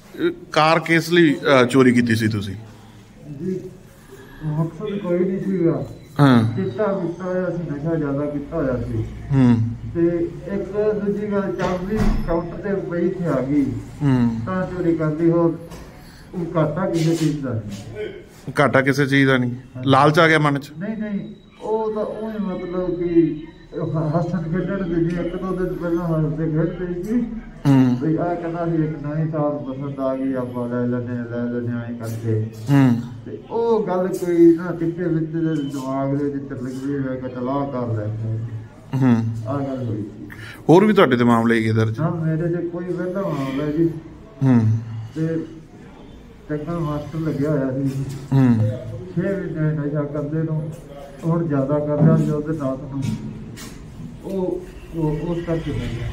ਕਾਰ ਕਿਸ ਲਈ ਚੋਰੀ ਕੀਤੀ ਸੀ ਤੁਸੀਂ? ਜੀ ਮਕਸਦ ਕੋਈ ਨਹੀਂ ਸੀਗਾ। ਹਾਂ। ਚਿੱਟਾ ਪੀਤਾ ਹੋਇਆ ਸੀ, ਨਸ਼ਾ ਜ਼ਿਆਦਾ ਕੀਤਾ ਹੋਇਆ ਸੀ। ਤੇ ਇੱਕ ਦੂਜੀ ਗੱਲ ਚਾਬੀ ਕਾਊਂਟਰ ਤੇ ਪਈ ਤੇ ਆ ਗਈ ਤਾਂ ਚੋਰੀ ਕਰਦੀ। ਹੋਰ ਘਾਟਾ ਕਿਸੇ ਚੀਜ਼ ਦਾ ਨਹੀਂ। ਘਾਟਾ ਕਿਸੇ ਚੀਜ਼ ਦਾ ਨਹੀਂ, ਲਾਲਚ ਆ ਗਿਆ ਮਨ ਚ? ਨਹੀਂ, ਉਹ ਤਾਂ ਉਹ ਮਤਲਬ ਕਿ ਹੱਸਣ ਖੇਡਣ ਦੇ ਜੀ ਇੱਕ ਦੋ ਦਿਨ ਪਹਿਲਾਂ ਹੱਸਦੇ ਖੇਡਦੇ ਸੀ ਵੀ ਆਹ ਕਹਿੰਦਾ ਸੀ ਇੱਕ ਨਵੀਂ ਸਾਲ ਪਸੰਦ ਆ ਗਈ ਆਪਾਂ ਲੈ ਲੈਣੇ ਆਏ ਕਰਕੇ। ਤੇ ਉਹ ਗੱਲ ਕੋਈ ਨਾ ਕਿਤੇ ਵਿੱਚ ਦਿਮਾਗ ਦੇ ਵਿੱਚ ਲੱਗੀ ਹੋਇਆ ਕਿ ਤਲਾਹ ਕਰ ਲੈ ਆਹ ਗੱਲ ਹੋਈ ਸੀ। ਹੋਰ ਵੀ ਤੁਹਾਡੇ ਤੇ ਮਾਮਲੇ ਹੈਗੇ ਦਰਜ? ਨਾ ਮੇਰੇ ਤੇ ਕੋਈ ਪਹਿਲਾ ਮਾਮਲਾ ਜੀ। ਤੇ ਚੰਗਾ ਮਾਸਟਰ ਲੱਗਿਆ ਹੋਇਆ ਸੀ 6 ਮਹੀਨੇ ਨਸ਼ਾ ਕਰਦੇ ਨੂੰ, ਹੁਣ ਜ਼ਿਆਦਾ ਕਰਦਾ ਸੀ ਉਹਦੇ ਰਾਤ ਨੂੰ ਉਹ ਉਸ ਕਰਕੇ ਹੋ ਗਿਆ।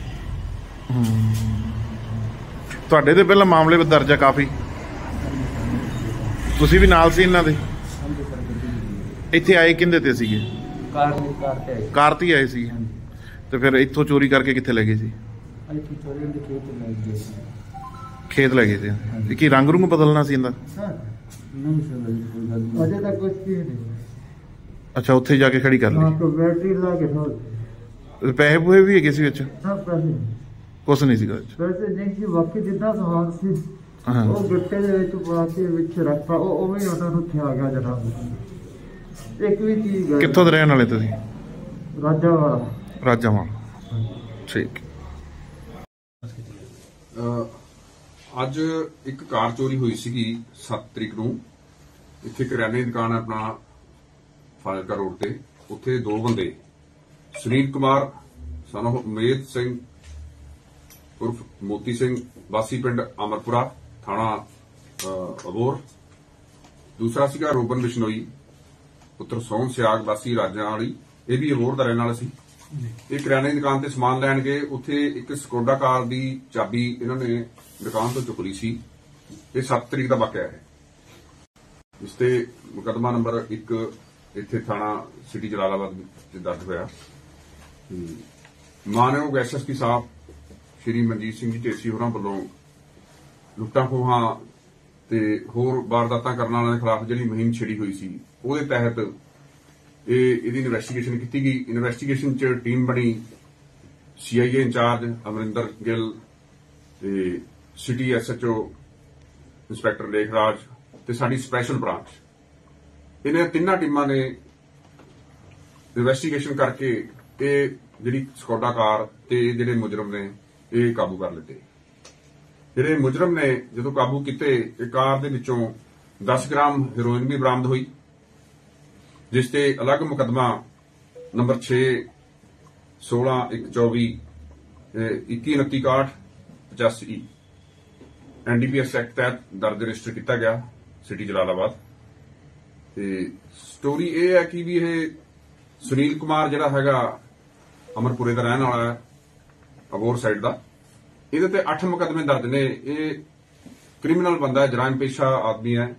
ਤੁਹਾਡੇ ਤੇ ਪਹਿਲਾਂ ਮਾਮਲੇ ਦਰਜ ਆ ਕਾਫੀ? ਤੁਸੀਂ ਵੀ ਨਾਲ ਸੀ ਇਹਨਾਂ ਦੇ? ਇੱਥੇ ਆਏ ਕਿੰਦੇ ਤੇ ਸੀਗੇ? ਕਾਰ ਤੇ ਆਏ ਸੀ। ਤੇ ਫਿਰ ਇੱਥੋਂ ਚੋਰੀ ਕਰਕੇ ਕਿੱਥੇ ਲੈ ਗਏ ਸੀ? ਖੇਤ ਲੈ ਗਏ ਸੀ। ਕੀ ਰੰਗ ਰੁੰਗ ਬਦਲਣਾ ਸੀ ਇਹਦਾ? ਅਜੇ ਤੱਕ ਕੁਝ ਨਹੀਂ। ਅੱਛਾ, ਉੱਥੇ ਜਾ ਕੇ ਖੜੀ ਕਰ ਲਈ। ਬੈਟਰੀ ਲਾ ਕੇ ਪੈਸੇ ਪੂਏ ਵੀ ਹੈਗੇ ਸੀ ਵਿੱਚ? ਪੈਸੇ ਕੁਛ ਨਹੀਂ ਸੀਗਾ? ਪੈਸੇ ਨਹੀਂ ਸੀ, ਬਾਕੀ ਜਿੱਦਾਂ ਸਮਾਨ ਸੀ ਉਹ ਗੱਟੇ ਦੇ ਵਿੱਚ ਪਾ ਕੇ ਵਿੱਚ ਰੱਖਾ, ਉਹ ਉਵੇਂ ਹੀ ਉਹਨਾਂ ਨੂੰ ਉੱਥੇ ਆ ਗਿਆ ਜਨਾਬ। ਇੱਕ ਵੀ ਚੀਜ਼। ਕਿੱਥੋਂ ਦੇ ਰਹਿਣ ਵਾਲੇ ਤੁਸੀਂ? ਰਾਜਾਵਾਲਾ। ਠੀਕ। ਅੱਜ ਇੱਕ ਕਾਰ ਚੋਰੀ ਹੋਈ ਸੀਗੀ 7 ਤਰੀਕ ਨੂੰ। ਇੱਥੇ ਕਰਿਆਨੇ ਦੀ ਦੁਕਾਨ ਆਪਣਾ ਫਾਜ਼ਿਲਕਾ ਰੋਡ ਤੇ। ਉੱਥੇ ਦੋ ਬੰਦੇ ਸੁਨੀਲ ਕੁਮਾਰ son of ਉਮੇਦ ਸਿੰਘ ਉਰਫ ਮੋਤੀ ਸਿੰਘ ਵਾਸੀ ਪਿੰਡ ਅਮਰਪੁਰਾ ਥਾਣਾ ਅਬੋਹਰ, ਦੂਸਰਾ ਸੀਗਾ ਰੋਬਨ ਬਿਸ਼ਨੋਈ ਪੁੱਤਰ ਸੋਹਣ ਸਿਆਗ ਵਾਸੀ ਰਾਜਾਂ ਵਾਲੀ, ਇਹ ਵੀ ਅਬੋਹਰ ਦਾ ਰਹਿਣ ਵਾਲਾ ਸੀ। ਇਹ ਕਰਿਆਨੇ ਦੀ ਦੁਕਾਨ ਤੇ ਸਮਾਨ ਲੈਣ ਗਏ। ਉੱਥੇ ਇੱਕ ਸਕੋਡਾ ਕਾਰ ਦੀ ਚਾਬੀ ਇਹਨਾਂ ਨੇ ਦੁਕਾਨ ਤੋਂ ਚੁੱਕ ਲਈ ਸੀ। ਇਹ 7 ਤਰੀਕ ਦਾ ਵਾਕਿਆ ਹੈ। ਇਸ ਤੇ ਮੁਕੱਦਮਾ ਨੰਬਰ 1 ਇੱਥੇ ਥਾਣਾ ਸਿਟੀ ਜਲਾਲਾਬਾਦ ਵਿੱਚ ਦਰਜ ਹੋਇਆ। ਮਾਨਯੋਗ ਐਸਐਸਪੀ ਸਾਹਿਬ ਸ਼੍ਰੀ ਮਨਜੀਤ ਸਿੰਘ ਜੀ ਢੇਸੀ ਹੋਰਾਂ ਵੱਲੋਂ ਲੁੱਟਾਂ ਖੋਹਾਂ ਤੇ ਹੋਰ ਵਾਰਦਾਤਾਂ ਕਰਨ ਵਾਲਿਆਂ ਦੇ ਖਿਲਾਫ ਜਿਹੜੀ ਮੁਹਿੰਮ ਛਿੜੀ ਹੋਈ ਸੀ, ਉਹਦੇ ਤਹਿਤ ਇਹਦੀ ਇਨਵੈਸਟੀਗੇਸ਼ਨ ਕੀਤੀ ਗਈ। ਇਨਵੈਸਟੀਗੇਸ਼ਨ 'ਚ ਟੀਮ ਬਣੀ। CIA ਇੰਚਾਰਜ ਅਮਰਿੰਦਰ ਗਿੱਲ ਤੇ ਸਿਟੀ SHO ਇੰਸਪੈਕਟਰ ਲੇਖਰਾਜ ਤੇ ਸਾਡੀ ਸਪੈਸ਼ਲ ਬ੍ਰਾਂਚ, ਇਹਨਾਂ ਤਿੰਨਾਂ ਟੀਮਾਂ ਨੇ ਇਨਵੈਸਟੀਗੇਸ਼ਨ ਕਰਕੇ ਇਹ ਜਿਹੜੀ ਸਕੋਡਾ ਕਾਰ ਤੇ ਜਿਹੜੇ ਮੁਜਰਮ ਨੇ ਇਹ ਕਾਬੂ ਕਰ ਲਿੱਤੇ। ਜਿਹੜੇ ਮੁਜਰਮ ਨੇ ਜਦੋਂ ਕਾਬੂ ਕੀਤੇ, ਇਹ ਕਾਰ ਦੇ ਵਿੱਚੋਂ 10 ਗ੍ਰਾਮ ਹੈਰੋਇਨ ਵੀ ਬਰਾਮਦ ਹੋਈ, ਜਿਸ ਤੇ ਅਲੱਗ ਮੁਕੱਦਮਾ ਨੰਬਰ 6 16 124 21 29 61 85 NDPS ਐਕਟ ਤਹਿਤ ਦਰਜ ਰਜਿਸਟਰ ਕੀਤਾ ਗਿਆ ਸਿਟੀ ਜਲਾਲਾਬਾਦ। ਤੇ ਸਟੋਰੀ ਇਹ ਹੈ ਕਿ ਵੀ ਇਹ ਸੁਨੀਲ ਕੁਮਾਰ ਜਿਹੜਾ ਹੈਗਾ ਅਮਰਪੁਰੇ ਦਾ ਰਹਿਣ ਵਾਲਾ ਹੈ, ਅਬੋਹਰ ਸਾਈਡ ਦਾ, ਇਹਦੇ ਤੇ 8 ਮੁਕੱਦਮੇ ਦਰਜ ਨੇ। ਇਹ ਕ੍ਰਿਮੀਨਲ ਬੰਦਾ ਹੈ, ਜਰਾਇਮ ਪੇਸ਼ਾ ਆਦਮੀ ਹੈ।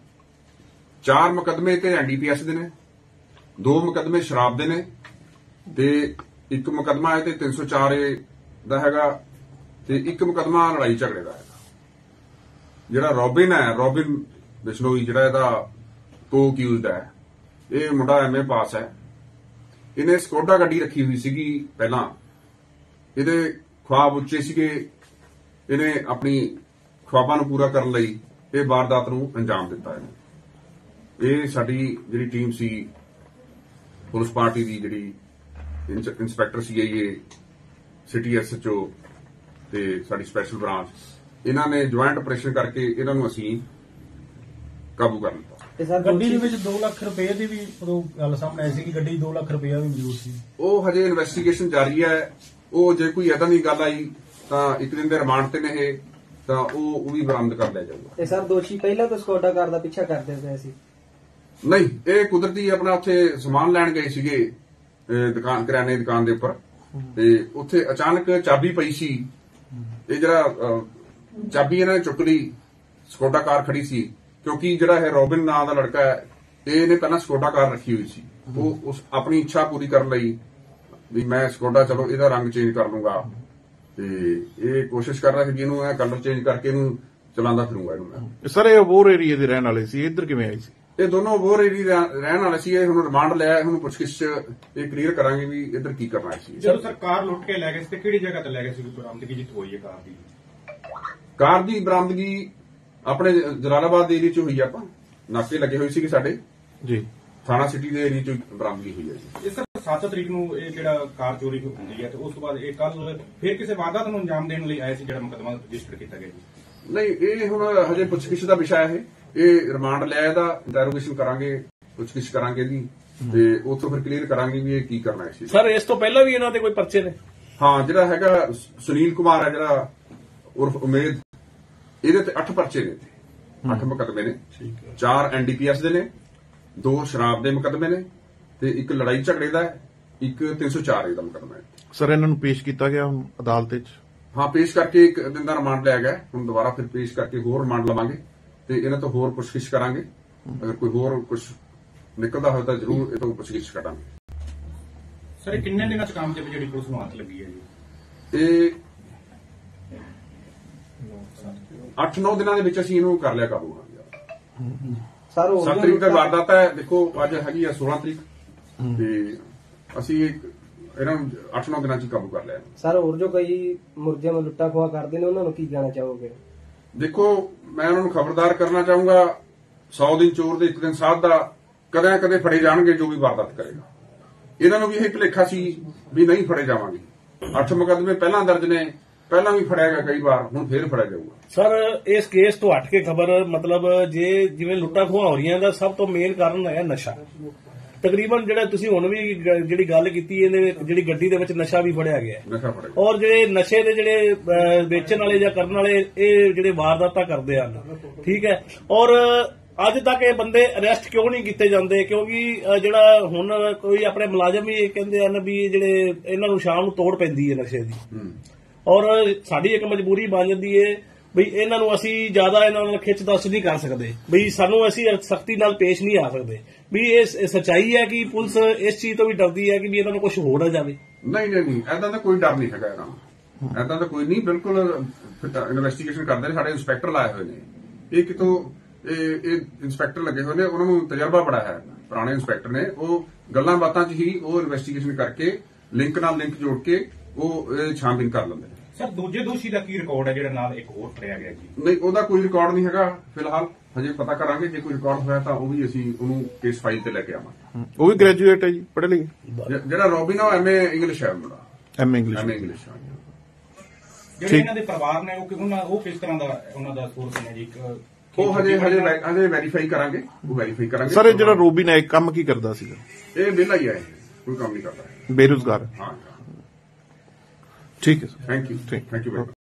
4 ਮੁਕੱਦਮੇ ਤੇ NDPS ਦੇ ਨੇ, 2 ਮੁਕੱਦਮੇ ਸ਼ਰਾਬ ਦੇ ਨੇ ਤੇ 1 ਮੁਕੱਦਮਾ ਹੈ ਤੇ 304A ਦਾ ਹੈਗਾ ਤੇ 1 ਮੁਕੱਦਮਾ ਲੜਾਈ ਝਗੜੇ ਦਾ ਹੈਗਾ। ਜਿਹੜਾ ਰੋਬਿਨ ਬਿਸ਼ਨੋਈ ਜਿਹੜਾ ਇਹਦਾ ਕੋ-ਅਕਿਊਜ਼ਡ ਹੈ, ਇਹ ਮੁੰਡਾ MA ਪਾਸ ਹੈ। ਇਹਨੇ ਸਕੋਡਾ ਗੱਡੀ ਰੱਖੀ ਹੋਈ ਸੀਗੀ ਪਹਿਲਾਂ। ਇਹਦੇ ਖੁਆਬ ਉੱਚੇ ਸੀਗੇ। ਇਹਨੇ ਆਪਣੀ ਖੁਆਬਾਂ ਨੂੰ ਪੂਰਾ ਕਰਨ ਲਈ ਇਹ ਵਾਰਦਾਤ ਨੂੰ ਅੰਜਾਮ ਦਿੱਤਾ ਹੈ। ਇਹ ਸਾਡੀ ਜਿਹੜੀ ਟੀਮ ਸੀ ਪੁਲਿਸ ਪਾਰਟੀ ਦੀ, ਜਿਹੜੀ ਇੰਸਪੈਕਟਰ CIA ਸਿਟੀ SHO ਤੇ ਸਾਡੀ ਸਪੈਸ਼ਲ ਬ੍ਰਾਂਚ, ਇਹਨਾਂ ਨੇ ਜੁਆਇੰਟ ਆਪਰੇਸ਼ਨ ਕਰਕੇ ਇਹਨਾਂ ਨੂੰ ਅਸੀਂ ਕਾਬੂ ਕਰ ਲਿੱਤਾ। ਗੱਡੀ ਦੇ ਵਿੱਚ 2 ਲੱਖ ਰੁਪਏ ਦੀ ਵੀ ਉਦੋਂ ਗੱਲ ਸਾਹਮਣੇ ਆਈ ਸੀ ਕਿ ਗੱਡੀ 2 ਲੱਖ ਰੁਪਏ ਵੀ ਮੌਜੂਦ ਸੀ। ਉਹ ਹਜੇ ਇਨਵੈਸਟੀਗੇਸ਼ਨ ਜਾਰੀ ਹੈ। ਉਹ ਜੇ ਕੋਈ ਏਦਾਂ ਦੀ ਗੱਲ ਆਈ ਤਾਂ 1 ਦਿਨ ਦੇ ਰਿਮਾਂਡ ਤੇ ਨੇ ਇਹ, ਤਾਂ ਉਹ ਵੀ ਬਰਾਮਦ ਕਰ ਲਿਆ ਜਾਊਗਾ। ਤੇ ਸਰ ਦੋਸ਼ੀ ਪਹਿਲਾਂ ਤੋਂ ਸਕੋਡਾ ਕਾਰ ਦਾ ਪਿੱਛਾ ਕਰਦੇ ਪਏ ਸੀ? ਨਹੀਂ, ਇਹ ਕੁਦਰਤੀ ਆਪਣਾ ਉੱਥੇ ਸਮਾਨ ਲੈਣ ਗਏ ਸੀਗੇ ਦੁਕਾਨ, ਕਰਿਆਨੇ ਦੀ ਦੁਕਾਨ ਦੇ ਉੱਪਰ, ਤੇ ਉੱਥੇ ਅਚਾਨਕ ਚਾਬੀ ਪਈ ਸੀ। ਇਹ ਜਿਹੜਾ ਚਾਬੀ ਇਹਨਾਂ ਨੇ ਚੁੱਕ ਲਈ, ਸਕੋਡਾ ਕਾਰ ਖੜੀ ਸੀ, ਕਿਉਂਕਿ ਜਿਹੜਾ ਇਹ ਰੋਬਿਨ ਨਾਂ ਦਾ ਲੜਕਾ ਹੈ, ਇਹਨੇ ਪਹਿਲਾਂ ਸਕੋਡਾ ਕਾਰ ਰੱਖੀ ਹੋਈ ਸੀ। ਉਹ ਉਸ ਆਪਣੀ ਇੱਛਾ ਪੂਰੀ ਕਰਨ ਲਈ ਵੀ ਮੈਂ ਸਕੋਡਾ ਚਲੋ ਇਹਦਾ ਰੰਗ ਚੇਂਜ ਕਰ ਲੂੰਗਾ, ਤੇ ਇਹ ਕੋਸ਼ਿਸ਼ ਕਰ ਰਿਹਾ ਸੀ ਵੀ ਇਹਨੂੰ ਇਹ ਕਲਰ ਚੇਂਜ ਕਰਕੇ ਇਹਨੂੰ ਚਲਾਉਂਦਾ ਫਿਰੂੰਗਾ ਇਹਨੂੰ ਮੈਂ। ਸਰ ਇਹ ਅਬੋਹਰ ਏਰੀਏ ਦੇ ਰਹਿਣ ਵਾਲੇ ਸੀ, ਇੱਧਰ ਕਿਵੇਂ ਆਏ ਸੀ? ਇਹ ਦੋਨੋਂ ਅਬੋਹਰ ਏਰੀਆ ਰਹਿਣ ਵਾਲੇ ਸੀ। ਇਹ ਹੁਣ ਰਿਮਾਂਡ ਲਿਆ, ਹੁਣ ਪੁੱਛਗਿੱਛ ਇਹ ਕਲੀਅਰ ਕਰਾਂਗੇ ਵੀ ਇੱਧਰ ਕੀ ਕਰਨਾ ਸੀ। ਜਦੋਂ ਸਰਕਾਰ ਲੁੱਟ ਕੇ ਲੈ ਗਏ ਸੀ ਤੇ ਕਿਹੜੀ ਜਗ੍ਹਾ ਤੇ ਲੈ ਗਏ ਸੀ ਕੋਈ ਬਰਾਮਦਗੀ ਜਿੱਥੋਂ ਹੋਈ ਹੈ ਕਾਰ ਦੀ? ਕਾਰ ਦੀ ਬਰਾਮਦਗੀ ਆਪਣੇ ਜਲਾਲਾਬਾਦ ਦੇ ਏਰੀਆ 'ਚ ਹੋਈ ਆ। ਆਪਾਂ ਨਾਕੇ ਲੱਗੇ ਹੋਏ ਸੀਗੇ ਸਾਡੇ ਜੀ, ਥਾਣਾ ਸਿਟੀ ਦੇ ਏਰੀਆ 'ਚ ਬਰਾਮਦਗੀ ਹੋਈ ਹੈ ਜੀ। ਇਹ ਸਰ 7 ਤਰੀਕ ਨੂੰ ਇਹ ਜਿਹੜਾ ਕਾਰ ਚੋਰੀ ਹੁੰਦੀ ਹੈ ਤੇ ਉਸ ਤੋਂ ਬਾਅਦ ਇਹ ਕੱਲ ਫਿਰ ਕਿਸੇ ਵਾਰਦਾਤ ਨੂੰ ਅੰਜਾਮ ਦੇਣ ਲਈ ਆਏ ਸੀ ਜਿਹੜਾ ਮੁਕੱਦਮਾ ਰਜਿਸਟਰ ਕੀਤਾ ਗਿਆ ਜੀ। ਨਹੀਂ, ਇਹ ਹੁਣ ਹਜੇ ਪੁੱਛਗਿੱਛ ਦਾ ਵਿਸ਼ਾ ਹੈ। ਇਹ ਰਿਮਾਂਡ ਲਿਆ, ਇਹਦਾ ਇੰਟਰੋਗੇਸ਼ਨ ਕਰਾਂਗੇ, ਪੁੱਛਗਿੱਛ ਕਰਾਂਗੇ ਜੀ, ਤੇ ਉੱਥੋਂ ਫਿਰ ਕਲੀਅਰ ਕਰਾਂਗੇ ਵੀ ਇਹ ਕੀ ਕਰਨਾ ਹੈ। ਸਰ ਇਸ ਤੋਂ ਪਹਿਲਾਂ ਵੀ ਇਹਨਾਂ ਦੇ ਕੋਈ ਪਰਚੇ ਨੇ? ਹਾਂ, ਜਿਹੜਾ ਹੈਗਾ ਸੁਨੀਲ ਕੁਮਾਰ ਹੈ ਜਿਹੜਾ ਉਰਫ ਉਮੇਦ, ਇਹਦੇ ਤੇ 8 ਪਰਚੇ ਨੇ, 8 ਮੁਕੱਦਮੇ ਨੇ। 4 NDPS ਦੇ ਨੇ, 2 ਸ਼ਰਾਬ ਦੇ ਮੁਕੱਦਮੇ ਨੇ ਤੇ 1 ਲੜਾਈ ਝਗੜੇ ਦਾ ਹੈ, 1 304 ਦਾ ਮੁਕੱਦਮਾ ਹੈ। ਸਰ ਇਹਨਾਂ ਨੂੰ ਪੇਸ਼ ਕੀਤਾ ਗਿਆ ਹੁਣ ਅਦਾਲਤ 'ਚ? ਹਾਂ, ਪੇਸ਼ ਕਰਕੇ 1 ਦਿਨ ਦਾ ਰਿਮਾਂਡ ਲਿਆ ਗਿਆ। ਹੁਣ ਦੁਬਾਰਾ ਫਿਰ ਪੇਸ਼ ਕਰਕੇ ਹੋਰ ਰਿਮਾਂਡ ਲਵਾਂਗੇ ਤੇ ਇਹਨਾਂ ਤੋਂ ਹੋਰ ਪੁੱਛਗਿੱਛ ਕਰਾਂਗੇ। ਅਗਰ ਕੋਈ ਹੋਰ ਕੁਝ ਨਿਕਲਦਾ ਹੋਵੇ ਤਾਂ ਜ਼ਰੂਰ ਇਹ ਤੋਂ ਪੁੱਛਗਿੱਛ ਕਰਾਂਗੇ। ਸਰ ਇਹ ਕਿੰਨੇ ਦਿਨਾਂ ਚ ਕਾਮਯਾਬੀ ਜਿਹੜੀ ਪੁਲਿਸ ਨੂੰ ਹੱਥ ਲੱਗੀ ਹੈ ਜੀ? ਇਹ 8-9 ਦਿਨਾਂ ਦੇ ਵਿੱਚ ਅਸੀਂ ਇਹਨੂੰ ਕਰ ਲਿਆ ਕਾਬੂ। ਸਰ 7 ਤਰੀਕ ਦਾ ਵਾਰਦਾਤ ਹੈ। ਦੇਖੋ ਅੱਜ ਹੈਗੀ ਆ 16 ਤਰੀਕ ਤੇ ਅਸੀਂ ਇਹਨਾਂ ਨੂੰ 8-9 ਦਿਨਾਂ 'ਚ ਹੀ ਕਾਬੂ ਕਰ ਲਿਆ। ਸਰ ਹੋਰ ਜੋ ਕਈ ਮੁਰਜਮ ਲੁੱਟਾ ਖੋਆ ਕਰਦੇ ਨੇ ਉਹਨਾਂ ਨੂੰ ਕੀ ਕਹਿਣਾ ਚਾਹੋਗੇ? ਦੇਖੋ, ਮੈਂ ਉਹਨਾਂ ਨੂੰ ਖਬਰਦਾਰ ਕਰਨਾ ਚਾਹੂੰਗਾ, 100 ਦਿਨ ਚੋਰ ਦੇ 1 ਦਿਨ ਸਾਧ ਦਾ, ਕਦੇ ਨਾ ਕਦੇ ਫੜੇ ਜਾਣਗੇ ਜੋ ਵੀ ਵਾਰਦਾਤ ਕਰੇਗਾ। ਇਹਨਾਂ ਨੂੰ ਵੀ ਇਹ ਭੁਲੇਖਾ ਸੀ ਵੀ ਨਹੀਂ ਫੜੇ ਜਾਵਾਂਗੇ। 8 ਮੁਕੱਦਮੇ ਪਹਿਲਾਂ ਦਰਜ ਨੇ, ਪਹਿਲਾਂ ਵੀ ਫੜਿਆ ਗਿਆ ਕਈ ਵਾਰ, ਹੁਣ ਫੇਰ ਫੜਿਆ ਜਾਊਗਾ। ਸਰ ਇਸ ਕੇਸ ਤੋਂ ਹਟ ਕੇ ਖਬਰ ਮਤਲਬ ਜੇ ਜਿਵੇਂ ਲੁੱਟਾਂ ਖੋਹਾਂ ਹੋ ਰਹੀਆਂ ਦਾ ਸਭ ਤੋਂ ਮੇਨ ਕਾਰਨ ਹੈ ਨਸ਼ਾ। ਤਕਰੀਬਨ ਜਿਹੜਾ ਤੁਸੀਂ ਹੁਣ ਵੀ ਜਿਹੜੀ ਗੱਲ ਕੀਤੀ ਇਹਦੇ ਜਿਹੜੀ ਗੱਡੀ ਦੇ ਵਿੱਚ ਨਸ਼ਾ ਵੀ ਫੜਿਆ ਗਿਆ ਨਸ਼ਾ ਫੜਿਆ। ਔਰ ਜਿਹੜੇ ਨਸ਼ੇ ਦੇ ਜਿਹੜੇ ਵੇਚਣ ਵਾਲੇ ਜਾਂ ਕਰਨ ਵਾਲੇ ਇਹ ਜਿਹੜੇ ਵਾਰਦਾਤਾਂ ਕਰਦੇ ਹਨ, ਠੀਕ ਹੈ। ਔਰ ਅੱਜ ਤੱਕ ਇਹ ਬੰਦੇ ਅਰੈਸਟ ਕਿਉਂ ਨਹੀਂ ਕੀਤੇ ਜਾਂਦੇ? ਕਿਉਂਕਿ ਜਿਹੜਾ ਹੁਣ ਕੋਈ ਆਪਣੇ ਮੁਲਾਜ਼ਮ ਵੀ ਕਹਿੰਦੇ ਹਨ ਵੀ ਜਿਹੜੇ ਇਹਨਾਂ ਨੂੰ ਸ਼ਾਮ ਨੂੰ ਤੋੜ ਪੈਂਦੀ ਹੈ ਨਸ਼ੇ ਦੀ। ਔਰ ਸਾਡੀ ਇੱਕ ਮਜਬੂਰੀ ਬਣ ਜਾਂਦੀ ਹੈ ਵੀ ਇਹਨਾਂ ਨੂੰ ਅਸੀਂ ਜ਼ਿਆਦਾ ਇਹਨਾਂ ਨਾਲ ਖਿੱਚ ਦੱਸ ਨਹੀਂ ਕਰ ਸਕਦੇ, ਵੀ ਸਾਨੂੰ ਅਸੀਂ ਸਖਤੀ ਨਾਲ ਪੇਸ਼ ਨਹੀਂ ਆ ਸਕਦੇ। ਵੀ ਇਹ ਸੱਚਾਈ ਹੈ ਕਿ ਪੁਲਿਸ ਇਸ ਚੀਜ਼ ਤੋਂ ਵੀ ਡਰਦੀ ਹੈ ਕਿ ਵੀ ਇਹਨਾਂ ਨੂੰ ਕੁਝ ਹੋ ਨਾ ਜਾਵੇ। ਨਹੀਂ, ਐਦਾਂ ਦਾ ਕੋਈ ਡਰ ਨਹੀਂ ਹੈਗਾ ਇਹਨਾਂ ਨੂੰ। ਐਦਾਂ ਦਾ ਕੋਈ ਨਹੀਂ, ਬਿਲਕੁਲ ਇਨਵੈਸਟੀਗੇਸ਼ਨ ਕਰਦੇ ਨੇ। ਸਾਡੇ ਇੰਸਪੈਕਟਰ ਲਾਏ ਹੋਏ ਨੇ। ਇਹ ਕਿਤੋਂ ਇਹ ਇੰਸਪੈਕਟਰ ਲੱਗੇ ਹੋਏ ਨੇ, ਉਹਨਾਂ ਨੂੰ ਤਜਰਬਾ ਬੜਾ ਹੈ। ਪੁਰਾਣੇ ਇੰਸਪੈਕਟਰ ਨੇ, ਉਹ ਗੱਲਾਂ ਬਾਤਾਂ 'ਚ ਹੀ ਉਹ ਇਨਵੈਸਟੀਗੇਸ਼ਨ ਕਰਕੇ ਲਿੰਕ ਨਾਲ ਲਿੰਕ ਜੋੜ ਕੇ ਉਹ ਛਾਣਬੀਨ ਕਰ ਲੈਂਦੇ ਨੇ। ਸਰ ਦੂਜੇ ਦੋਸ਼ੀ ਦਾ ਕੀ ਰਿਕਾਰਡ ਹੈ ਜਿਹੜਾ ਨਾਲ ਇੱਕ ਹੋਰ ਫੜਿਆ ਗਿਆ ਜੀ? ਨਹੀਂ, ਉਹਦਾ ਕੋਈ ਰਿਕਾਰਡ ਨਹੀਂ ਹੈਗਾ ਫਿਲਹਾਲ, ਹਜੇ ਪਤਾ ਕਰਾਂਗੇ। ਜੇ ਕੋਈ ਰਿਕਾਰਡ ਹੋਇਆ ਤਾਂ ਉਹ ਵੀ ਅਸੀਂ ਉਹਨੂੰ ਕੇਸ ਫਾਈਲ ਤੇ ਲੈ ਕੇ ਆਵਾਂਗੇ। ਉਹ ਵੀ ਗ੍ਰੈਜੂਏਟ ਹੈ ਜੀ, ਪੜ੍ਹੇ ਲਿਖੇ? ਜਿਹੜਾ ਰੋਬਿਨ ਆ MA ਇੰਗਲਿਸ਼ ਹੈ ਉਹਦਾ। MA English. ਜਿਹੜੇ ਇਹਨਾਂ ਦੇ ਪਰਿਵਾਰ ਨੇ ਉਹ ਕਿਸ ਤਰ੍ਹਾਂ ਦਾ ਉਹਨਾਂ ਦਾ ਸੋਰਸ ਹੈ ਜੀ? ਉਹ ਹਜੇ ਵੈਰੀਫਾਈ ਕਰਾਂਗੇ। ਉਹ ਵੈਰੀਫਾਈ ਕਰਾਂਗੇ। ਸਰ ਇਹ ਜਿਹੜਾ ਰੋਬਿਨ ਹੈ ਇਹ ਕੰਮ ਕੀ ਕਰਦਾ ਸੀਗਾ? ਇਹ ਵਿਹਲਾ ਹੀ ਹੈ, ਕੋਈ ਕੰਮ ਨਹੀਂ ਕਰਦਾ। ਬੇਰੁਜ਼ਗਾਰ? ਹਾਂ, ਠੀਕ ਹੈ sir, thank you very much.